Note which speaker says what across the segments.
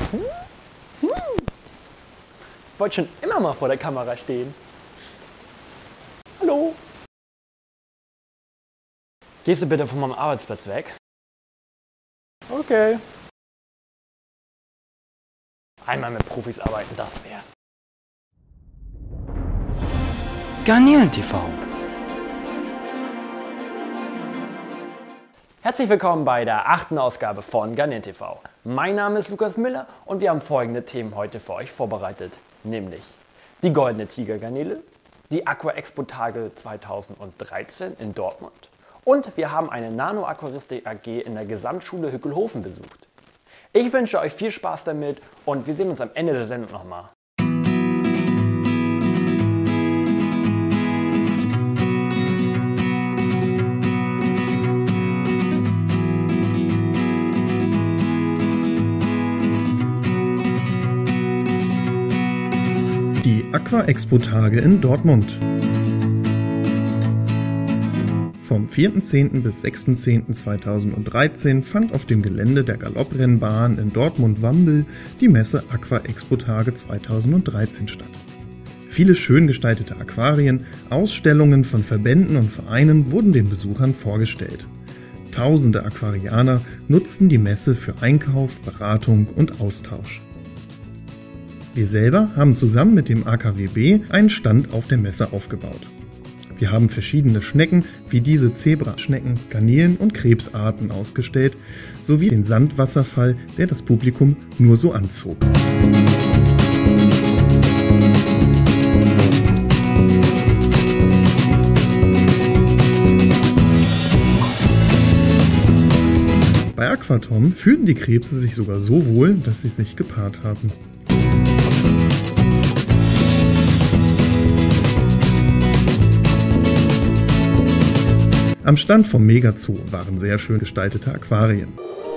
Speaker 1: Ich wollte schon immer mal vor der Kamera stehen. Hallo? Gehst du bitte von meinem Arbeitsplatz weg? Okay. Einmal mit Profis arbeiten, das wär's.
Speaker 2: Garnelen TV.
Speaker 1: Herzlich willkommen bei der 8. Ausgabe von Garnelen TV. Mein Name ist Lukas Müller und wir haben folgende Themen heute für euch vorbereitet. Nämlich die Goldene Tigergarnele, die Aqua Expo Tage 2013 in Dortmund und wir haben eine Nano-Aquaristik AG in der Gesamtschule Hückelhoven besucht. Ich wünsche euch viel Spaß damit und wir sehen uns am Ende der Sendung nochmal.
Speaker 3: Die Aqua Expo Tage in Dortmund. Vom 4.10. bis 6.10.2013 fand auf dem Gelände der Galopprennbahn in Dortmund-Wambel die Messe Aqua Expo Tage 2013 statt. Viele schön gestaltete Aquarien, Ausstellungen von Verbänden und Vereinen wurden den Besuchern vorgestellt. Tausende Aquarianer nutzten die Messe für Einkauf, Beratung und Austausch. Wir selber haben zusammen mit dem AKWB einen Stand auf der Messe aufgebaut. Wir haben verschiedene Schnecken wie diese Zebraschnecken, Garnelen und Krebsarten ausgestellt, sowie den Sandwasserfall, der das Publikum nur so anzog. Bei Aquatom fühlten die Krebse sich sogar so wohl, dass sie sich gepaart haben. Am Stand vom Megazoo waren sehr schön gestaltete Aquarien.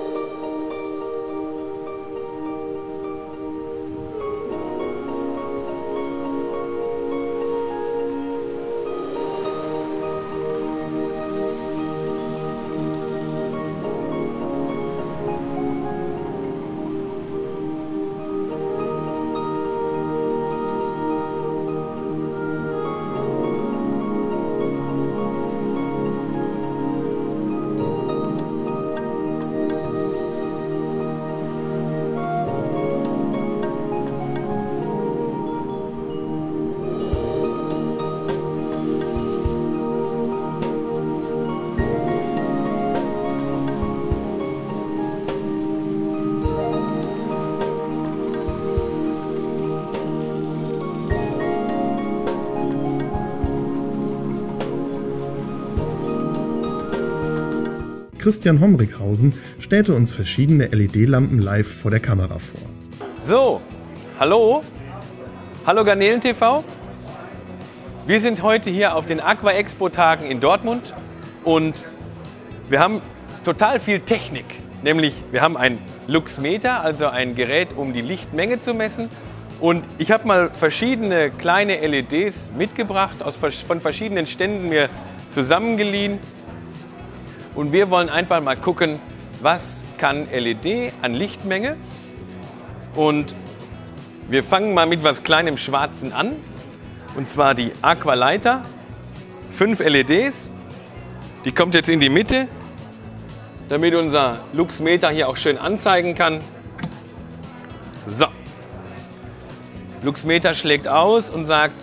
Speaker 3: Christian Homrichhausen stellte uns verschiedene LED-Lampen live vor der Kamera vor.
Speaker 4: So, hallo Garnelen TV. Wir sind heute hier auf den Aqua Expo Tagen in Dortmund und wir haben total viel Technik. Nämlich wir haben ein Luxmeter, also ein Gerät, um die Lichtmenge zu messen. Und ich habe mal verschiedene kleine LEDs mitgebracht, von verschiedenen Ständen mir zusammengeliehen. Und wir wollen einfach mal gucken, was kann LED an Lichtmenge. Und wir fangen mal mit was kleinem Schwarzen an. Und zwar die Aqualeiter. 5 LEDs. Die kommt jetzt in die Mitte, damit unser Luxmeter hier auch schön anzeigen kann. So. Luxmeter schlägt aus und sagt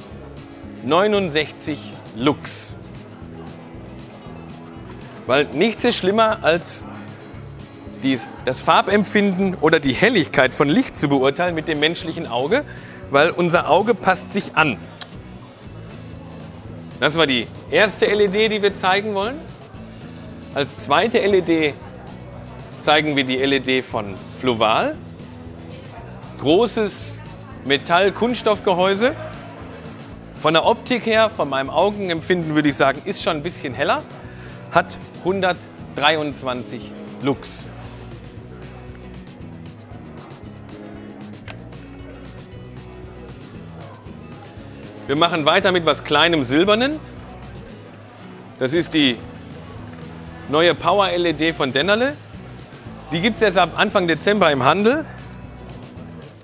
Speaker 4: 69 Lux. Weil nichts ist schlimmer, als das Farbempfinden oder die Helligkeit von Licht zu beurteilen mit dem menschlichen Auge, weil unser Auge passt sich an. Das war die erste LED, die wir zeigen wollen. Als zweite LED zeigen wir die LED von Floval. Großes Metall-Kunststoffgehäuse. Von der Optik her, von meinem Augenempfinden würde ich sagen, ist schon ein bisschen heller. Hat 123 Lux. Wir machen weiter mit was kleinem Silbernen. Das ist die neue Power LED von Dennerle. Die gibt es erst ab Anfang Dezember im Handel.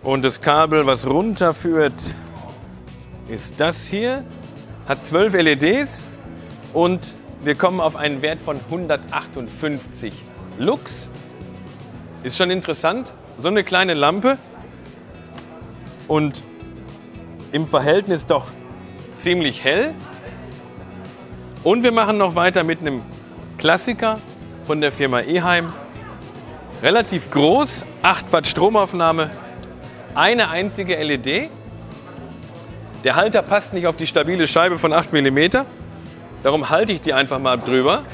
Speaker 4: Und das Kabel, was runterführt, ist das hier. Hat 12 LEDs und wir kommen auf einen Wert von 158 Lux. Ist schon interessant, so eine kleine Lampe und im Verhältnis doch ziemlich hell. Und wir machen noch weiter mit einem Klassiker von der Firma Eheim. Relativ groß, 8 Watt Stromaufnahme, eine einzige LED. Der Halter passt nicht auf die stabile Scheibe von 8 mm. Darum halte ich die einfach mal drüber.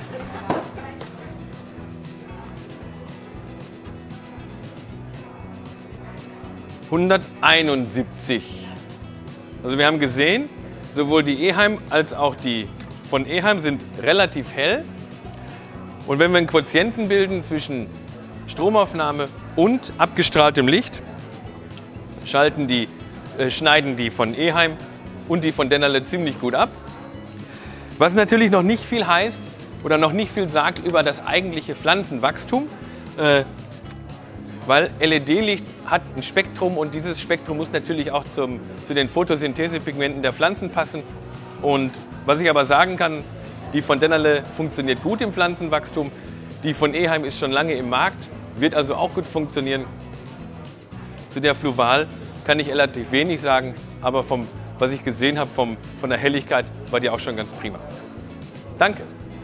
Speaker 4: (171). Also wir haben gesehen, sowohl die Eheim als auch die von Eheim sind relativ hell. Und wenn wir einen Quotienten bilden zwischen Stromaufnahme und abgestrahltem Licht, schneiden die von Eheim und die von Dennerle ziemlich gut ab. Was natürlich noch nicht viel heißt oder noch nicht viel sagt über das eigentliche Pflanzenwachstum, weil LED-Licht hat ein Spektrum und dieses Spektrum muss natürlich auch zu den Photosynthesepigmenten der Pflanzen passen. Und was ich aber sagen kann, die von Dennerle funktioniert gut im Pflanzenwachstum, die von Eheim ist schon lange im Markt, wird also auch gut funktionieren. Zu der Fluval kann ich relativ wenig sagen, aber was ich gesehen habe von der Helligkeit, war die auch schon ganz prima. Danke.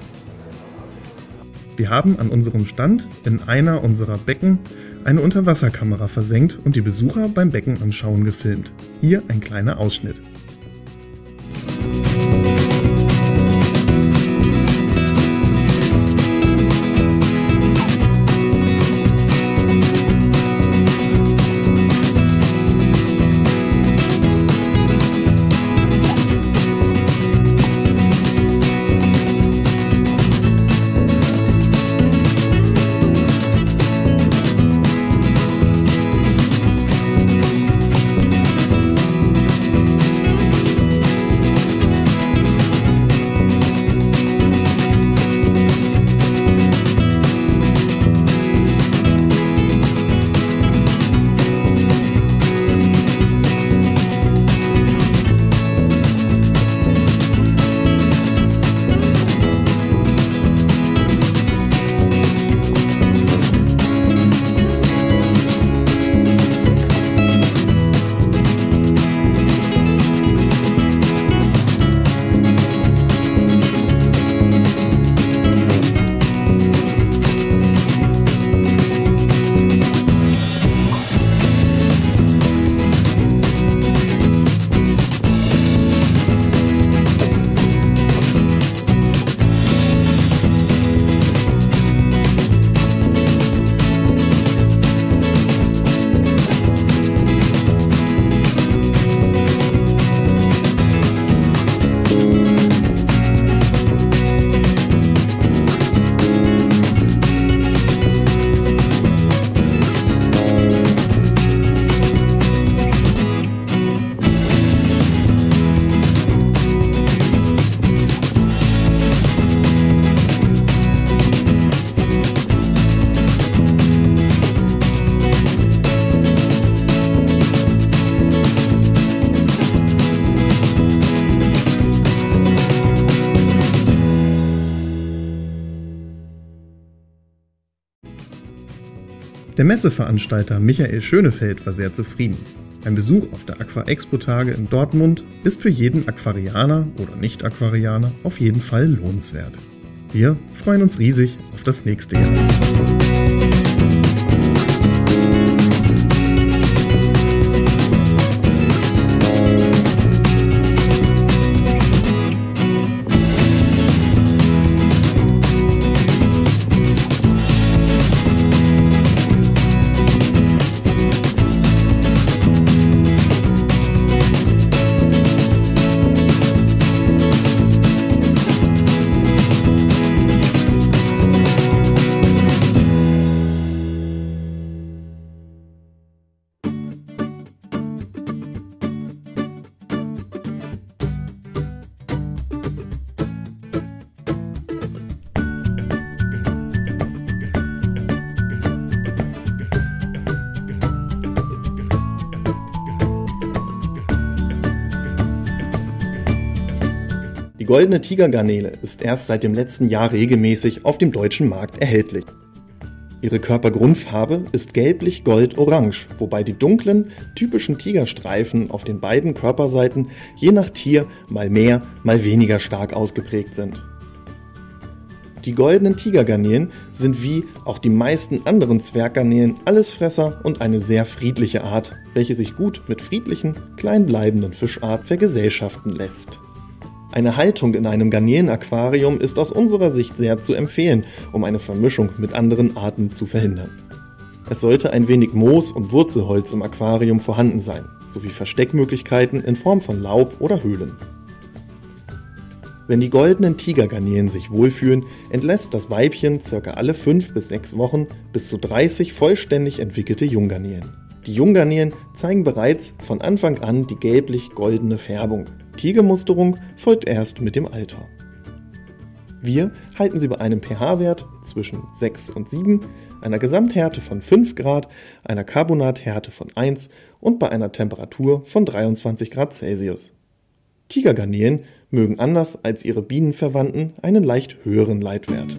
Speaker 3: Wir haben an unserem Stand in einer unserer Becken eine Unterwasserkamera versenkt und die Besucher beim Beckenanschauen gefilmt. Hier ein kleiner Ausschnitt. Der Messeveranstalter Michael Schönefeld war sehr zufrieden. Ein Besuch auf der Aqua-Expo-Tage in Dortmund ist für jeden Aquarianer oder Nicht-Aquarianer auf jeden Fall lohnenswert. Wir freuen uns riesig auf das nächste Jahr. Die goldene Tigergarnele ist erst seit dem letzten Jahr regelmäßig auf dem deutschen Markt erhältlich. Ihre Körpergrundfarbe ist gelblich-gold-orange, wobei die dunklen, typischen Tigerstreifen auf den beiden Körperseiten je nach Tier mal mehr, mal weniger stark ausgeprägt sind. Die goldenen Tigergarnelen sind wie auch die meisten anderen Zwerggarnelen Allesfresser und eine sehr friedliche Art, welche sich gut mit friedlichen, kleinbleibenden Fischarten vergesellschaften lässt. Eine Haltung in einem Garnelenaquarium ist aus unserer Sicht sehr zu empfehlen, um eine Vermischung mit anderen Arten zu verhindern. Es sollte ein wenig Moos und Wurzelholz im Aquarium vorhanden sein, sowie Versteckmöglichkeiten in Form von Laub oder Höhlen. Wenn die goldenen Tigergarnelen sich wohlfühlen, entlässt das Weibchen ca. alle 5 bis 6 Wochen bis zu 30 vollständig entwickelte Junggarnelen. Die Junggarnelen zeigen bereits von Anfang an die gelblich-goldene Färbung. Tigermusterung folgt erst mit dem Alter. Wir halten sie bei einem pH-Wert zwischen 6 und 7, einer Gesamthärte von 5 Grad, einer Carbonathärte von 1 und bei einer Temperatur von 23 Grad Celsius. Tigergarnelen mögen anders als ihre Bienenverwandten einen leicht höheren Leitwert.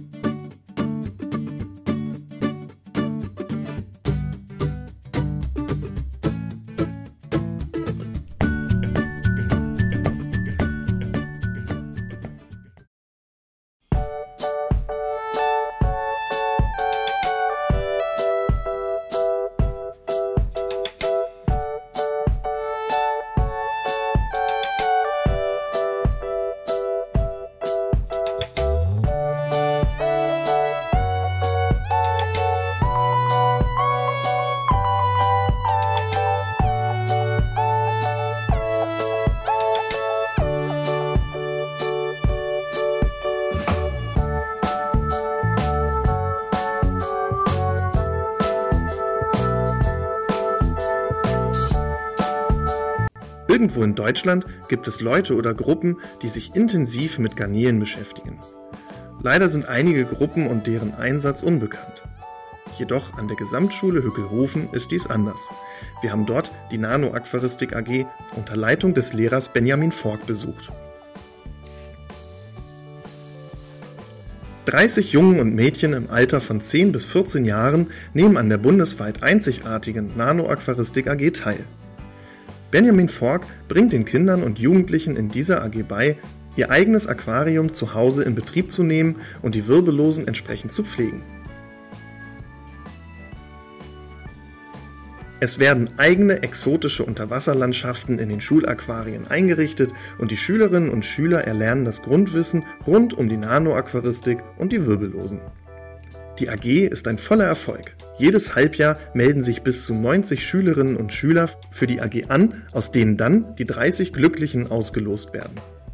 Speaker 3: Irgendwo in Deutschland gibt es Leute oder Gruppen, die sich intensiv mit Garnelen beschäftigen. Leider sind einige Gruppen und deren Einsatz unbekannt. Jedoch an der Gesamtschule Hückelhoven ist dies anders. Wir haben dort die Nano-Aquaristik AG unter Leitung des Lehrers Benjamin Fork besucht. 30 Jungen und Mädchen im Alter von 10 bis 14 Jahren nehmen an der bundesweit einzigartigen Nano-Aquaristik AG teil. Benjamin Fork bringt den Kindern und Jugendlichen in dieser AG bei, ihr eigenes Aquarium zu Hause in Betrieb zu nehmen und die Wirbellosen entsprechend zu pflegen. Es werden eigene exotische Unterwasserlandschaften in den Schulaquarien eingerichtet und die Schülerinnen und Schüler erlernen das Grundwissen rund um die Nano-Aquaristik und die Wirbellosen. Die AG ist ein voller Erfolg. Jedes Halbjahr melden sich bis zu 90 Schülerinnen und Schüler für die AG an, aus denen dann die 30 Glücklichen ausgelost werden.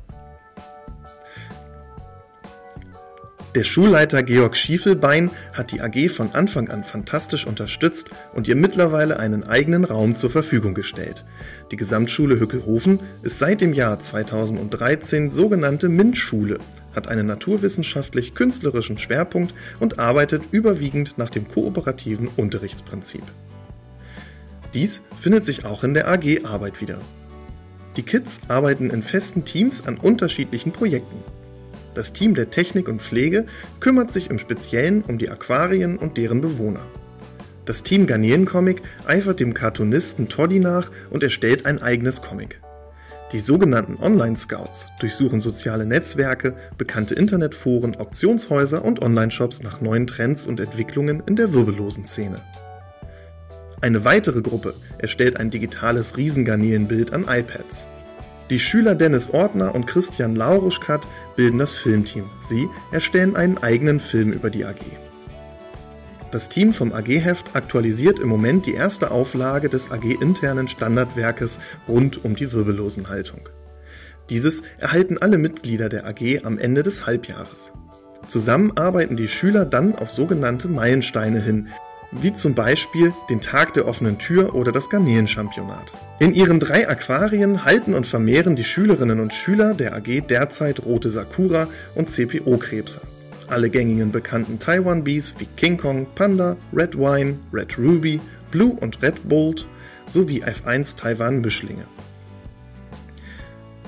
Speaker 3: Der Schulleiter Georg Schiefelbein hat die AG von Anfang an fantastisch unterstützt und ihr mittlerweile einen eigenen Raum zur Verfügung gestellt. Die Gesamtschule Hückelhoven ist seit dem Jahr 2013 sogenannte MINT-Schule, hat einen naturwissenschaftlich-künstlerischen Schwerpunkt und arbeitet überwiegend nach dem kooperativen Unterrichtsprinzip. Dies findet sich auch in der AG-Arbeit wieder. Die Kids arbeiten in festen Teams an unterschiedlichen Projekten. Das Team der Technik und Pflege kümmert sich im Speziellen um die Aquarien und deren Bewohner. Das Team Garnelencomic eifert dem Cartoonisten Toddy nach und erstellt ein eigenes Comic. Die sogenannten Online-Scouts durchsuchen soziale Netzwerke, bekannte Internetforen, Auktionshäuser und Online-Shops nach neuen Trends und Entwicklungen in der Wirbellosen-Szene. Eine weitere Gruppe erstellt ein digitales Riesengarnelenbild an iPads. Die Schüler Dennis Ortner und Christian Lauruschkat bilden das Filmteam. Sie erstellen einen eigenen Film über die AG. Das Team vom AG-Heft aktualisiert im Moment die erste Auflage des AG-internen Standardwerkes rund um die Wirbellosenhaltung. Dieses erhalten alle Mitglieder der AG am Ende des Halbjahres. Zusammen arbeiten die Schüler dann auf sogenannte Meilensteine hin, wie zum Beispiel den Tag der offenen Tür oder das Garnelenchampionat. In ihren 3 Aquarien halten und vermehren die Schülerinnen und Schüler der AG derzeit rote Sakura und CPO-Krebse. Alle gängigen bekannten Taiwan-Bees wie King Kong, Panda, Red Wine, Red Ruby, Blue und Red Bolt sowie F1 Taiwan-Mischlinge.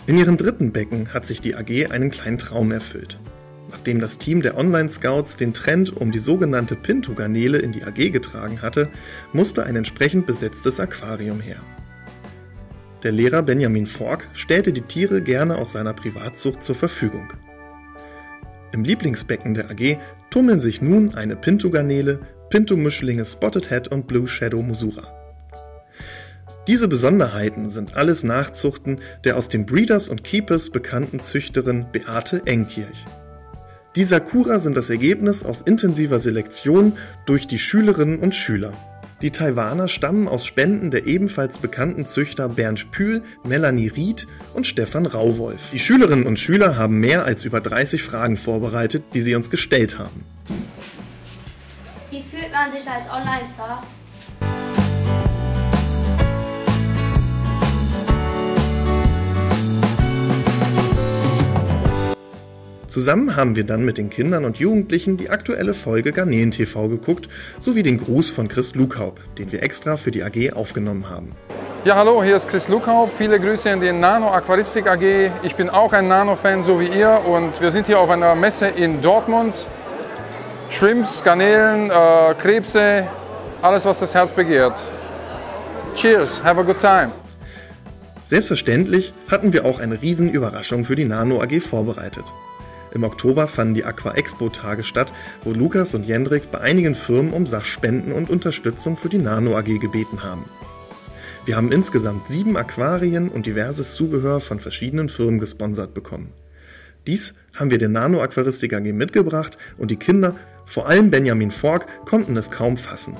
Speaker 3: In ihrem dritten Becken hat sich die AG einen kleinen Traum erfüllt. Nachdem das Team der Online-Scouts den Trend um die sogenannte Pinto-Garnele in die AG getragen hatte, musste ein entsprechend besetztes Aquarium her. Der Lehrer Benjamin Fork stellte die Tiere gerne aus seiner Privatzucht zur Verfügung. Im Lieblingsbecken der AG tummeln sich nun eine Pinto-Garnele, Pinto-Mischlinge Spotted Head und Blue Shadow Mosura. Diese Besonderheiten sind alles Nachzuchten der aus den Breeders und Keepers bekannten Züchterin Beate Engkirch. Die Sakura sind das Ergebnis aus intensiver Selektion durch die Schülerinnen und Schüler. Die Taiwaner stammen aus Spenden der ebenfalls bekannten Züchter Bernd Pühl, Melanie Ried und Stefan Rauwolf. Die Schülerinnen und Schüler haben mehr als über 30 Fragen vorbereitet, die sie uns gestellt haben.
Speaker 5: Wie fühlt man sich als Online-Star?
Speaker 3: Zusammen haben wir dann mit den Kindern und Jugendlichen die aktuelle Folge Garnelen TV geguckt, sowie den Gruß von Chris Lukaub, den wir extra für die AG aufgenommen haben.
Speaker 6: Ja, hallo, hier ist Chris Lukaub. Viele Grüße in die Nano Aquaristik AG. Ich bin auch ein Nano-Fan, so wie ihr, und wir sind hier auf einer Messe in Dortmund. Shrimps, Garnelen, Krebse, alles, was das Herz begehrt. Cheers, have a good time.
Speaker 3: Selbstverständlich hatten wir auch eine Riesenüberraschung für die Nano AG vorbereitet. Im Oktober fanden die Aqua Expo Tage statt, wo Lukas und Jendrik bei einigen Firmen um Sachspenden und Unterstützung für die Nano AG gebeten haben. Wir haben insgesamt 7 Aquarien und diverses Zubehör von verschiedenen Firmen gesponsert bekommen. Dies haben wir der Nano Aquaristik AG mitgebracht und die Kinder, vor allem Benjamin Fork, konnten es kaum fassen.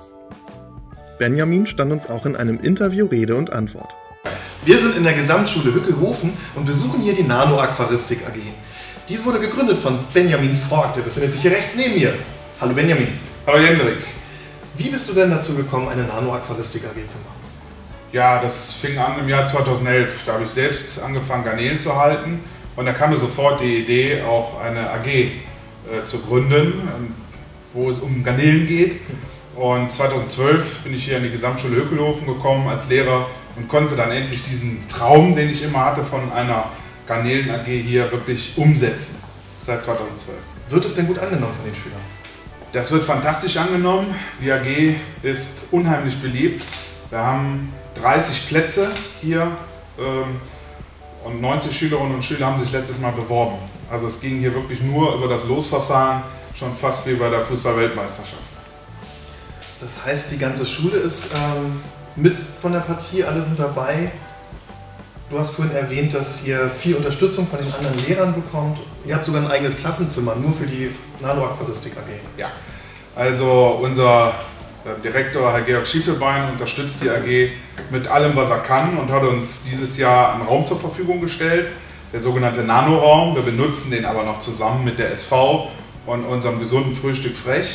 Speaker 3: Benjamin stand uns auch in einem Interview Rede und Antwort.
Speaker 7: Wir sind in der Gesamtschule Hückelhofen und besuchen hier die Nano Aquaristik AG. Dies wurde gegründet von Benjamin Fork, der befindet sich hier rechts neben mir. Hallo Benjamin.
Speaker 8: Hallo Jendrik.
Speaker 7: Wie bist du denn dazu gekommen, eine Nano Aquaristik AG zu machen?
Speaker 8: Ja, das fing an im Jahr 2011. Da habe ich selbst angefangen, Garnelen zu halten. Und da kam mir sofort die Idee, auch eine AG zu gründen, wo es um Garnelen geht. Und 2012 bin ich hier in die Gesamtschule Hückelhofen gekommen als Lehrer und konnte dann endlich diesen Traum, den ich immer hatte, von einer Garnelen AG hier wirklich umsetzen, seit 2012.
Speaker 7: Wird es denn gut angenommen von den Schülern?
Speaker 8: Das wird fantastisch angenommen. Die AG ist unheimlich beliebt. Wir haben 30 Plätze hier und 90 Schülerinnen und Schüler haben sich letztes Mal beworben. Also es ging hier wirklich nur über das Losverfahren, schon fast wie bei der Fußball-Weltmeisterschaft.
Speaker 7: Das heißt, die ganze Schule ist mit von der Partie, alle sind dabei. Du hast vorhin erwähnt, dass ihr viel Unterstützung von den anderen Lehrern bekommt. Ihr habt sogar ein eigenes Klassenzimmer, nur für die Nano Aquaristik AG.
Speaker 8: Ja, also unser Direktor, Herr Georg Schiefelbein, unterstützt die AG mit allem, was er kann und hat uns dieses Jahr einen Raum zur Verfügung gestellt, der sogenannte Nanoraum. Wir benutzen den aber noch zusammen mit der SV und unserem gesunden Frühstück Frech.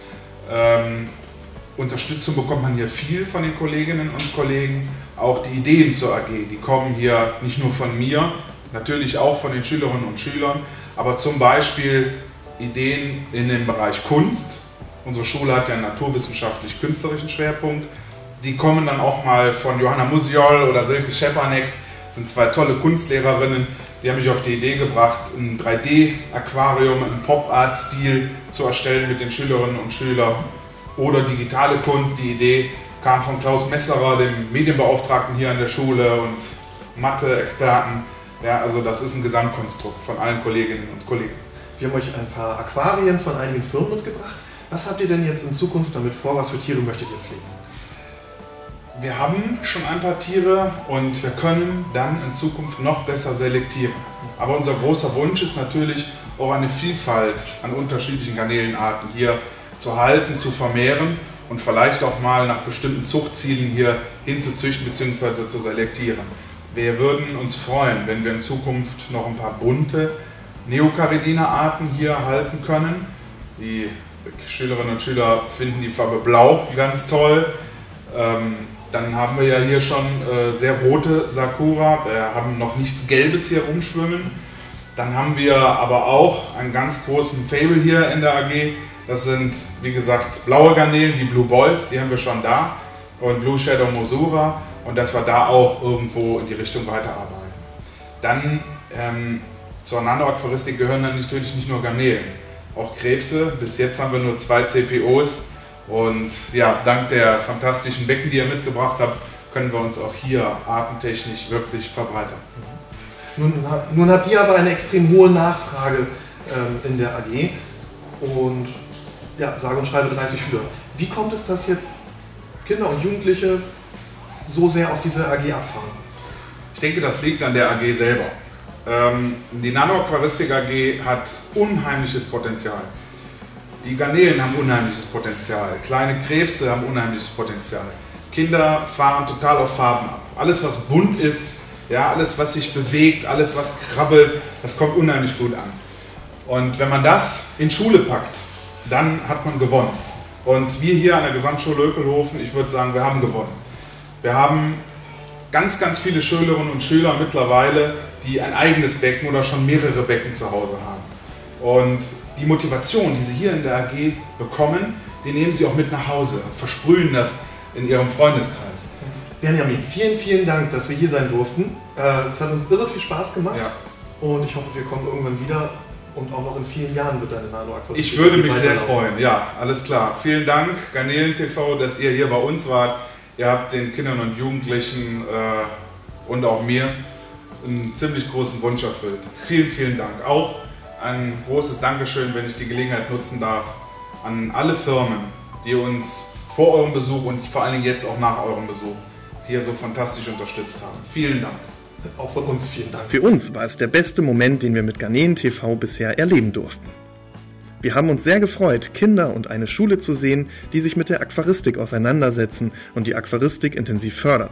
Speaker 8: Unterstützung bekommt man hier viel von den Kolleginnen und Kollegen. Auch die Ideen zur AG, die kommen hier nicht nur von mir, natürlich auch von den Schülerinnen und Schülern, aber zum Beispiel Ideen in dem Bereich Kunst. Unsere Schule hat ja einen naturwissenschaftlich-künstlerischen Schwerpunkt. Die kommen dann auch mal von Johanna Musiol oder Silke Schepanek. Das sind 2 tolle Kunstlehrerinnen, die haben mich auf die Idee gebracht, ein 3D-Aquarium im Pop-Art-Stil zu erstellen mit den Schülerinnen und Schülern. Oder digitale Kunst, die Idee kam von Klaus Messerer, dem Medienbeauftragten hier an der Schule und Mathe-Experten. Ja, also das ist ein Gesamtkonstrukt von allen Kolleginnen und Kollegen.
Speaker 7: Wir haben euch ein paar Aquarien von einigen Firmen mitgebracht. Was habt ihr denn jetzt in Zukunft damit vor? Was für Tiere möchtet ihr pflegen?
Speaker 8: Wir haben schon ein paar Tiere und wir können dann in Zukunft noch besser selektieren. Aber unser großer Wunsch ist natürlich auch eine Vielfalt an unterschiedlichen Garnelenarten hier zu halten, zu vermehren und vielleicht auch mal nach bestimmten Zuchtzielen hier hinzuzüchten bzw. zu selektieren. Wir würden uns freuen, wenn wir in Zukunft noch ein paar bunte Neocaridina-Arten hier halten können. Die Schülerinnen und Schüler finden die Farbe Blau ganz toll. Dann haben wir ja hier schon sehr rote Sakura. Wir haben noch nichts Gelbes hier rumschwimmen. Dann haben wir aber auch einen ganz großen Fable hier in der AG. Das sind, wie gesagt, blaue Garnelen, die Blue Balls, die haben wir schon da. Und Blue Shadow Mosura. Und dass wir da auch irgendwo in die Richtung weiterarbeiten. Dann zur Nanoaquaristik gehören dann natürlich nicht nur Garnelen, auch Krebse. Bis jetzt haben wir nur 2 CPOs und ja, dank der fantastischen Becken, die ihr mitgebracht habt, können wir uns auch hier artentechnisch wirklich verbreitern.
Speaker 7: Nun habt ihr aber eine extrem hohe Nachfrage in der AG und ja, sage und schreibe 30 Schüler. Wie kommt es, dass jetzt Kinder und Jugendliche so sehr auf diese AG abfahren?
Speaker 8: Ich denke, das liegt an der AG selber. Die Nanoaquaristik AG hat unheimliches Potenzial. Die Garnelen haben unheimliches Potenzial. Kleine Krebse haben unheimliches Potenzial. Kinder fahren total auf Farben ab. Alles, was bunt ist, ja, alles, was sich bewegt, alles, was krabbelt, das kommt unheimlich gut an. Und wenn man das in Schule packt, dann hat man gewonnen. Und wir hier an der Gesamtschule Ökelhofen, ich würde sagen, wir haben gewonnen. Wir haben ganz, ganz viele Schülerinnen und Schüler mittlerweile, die ein eigenes Becken oder schon mehrere Becken zu Hause haben. Und die Motivation, die sie hier in der AG bekommen, die nehmen sie auch mit nach Hause, versprühen das in ihrem Freundeskreis.
Speaker 7: Benjamin, vielen, vielen Dank, dass wir hier sein durften. Es hat uns irre viel Spaß gemacht und ich hoffe, wir kommen irgendwann wieder und auch noch in vielen Jahren wird deine Nanoaquaristik.
Speaker 8: Ich würde mich sehr freuen, ja, alles klar. Vielen Dank, Garnelen TV, dass ihr hier bei uns wart. Ihr habt den Kindern und Jugendlichen und auch mir einen ziemlich großen Wunsch erfüllt. Vielen, vielen Dank. Auch ein großes Dankeschön, wenn ich die Gelegenheit nutzen darf, an alle Firmen, die uns vor eurem Besuch und vor allen Dingen jetzt auch nach eurem Besuch hier so fantastisch unterstützt haben. Vielen Dank.
Speaker 7: Auch von uns vielen Dank.
Speaker 3: Für uns war es der beste Moment, den wir mit Garnelen TV bisher erleben durften. Wir haben uns sehr gefreut, Kinder und eine Schule zu sehen, die sich mit der Aquaristik auseinandersetzen und die Aquaristik intensiv fördern.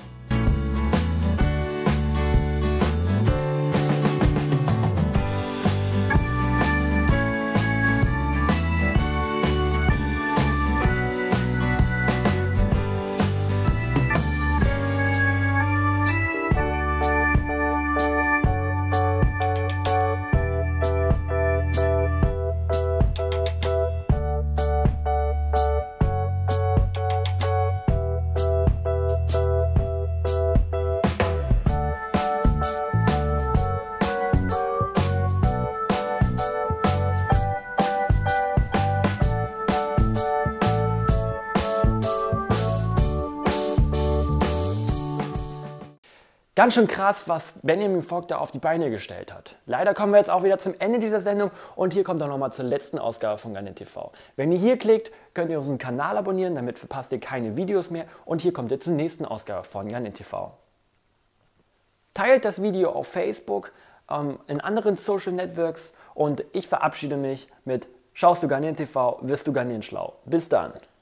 Speaker 1: Ganz schön krass, was Benjamin Vogt da auf die Beine gestellt hat. Leider kommen wir jetzt auch wieder zum Ende dieser Sendung und hier kommt er nochmal zur letzten Ausgabe von Garnelen TV. Wenn ihr hier klickt, könnt ihr unseren Kanal abonnieren, damit verpasst ihr keine Videos mehr und hier kommt ihr zur nächsten Ausgabe von Garnelen TV. Teilt das Video auf Facebook, in anderen Social Networks und ich verabschiede mich mit: Schaust du Garnelen TV, wirst du Garnelen schlau. Bis dann!